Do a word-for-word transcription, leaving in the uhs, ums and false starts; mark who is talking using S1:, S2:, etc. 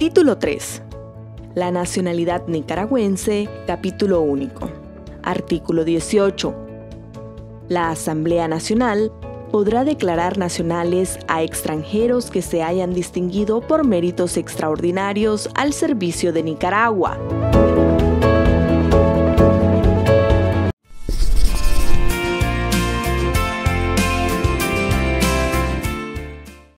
S1: Título tres. La nacionalidad nicaragüense, capítulo único. Artículo dieciocho. La Asamblea Nacional podrá declarar nacionales a extranjeros que se hayan distinguido por méritos extraordinarios al servicio de Nicaragua.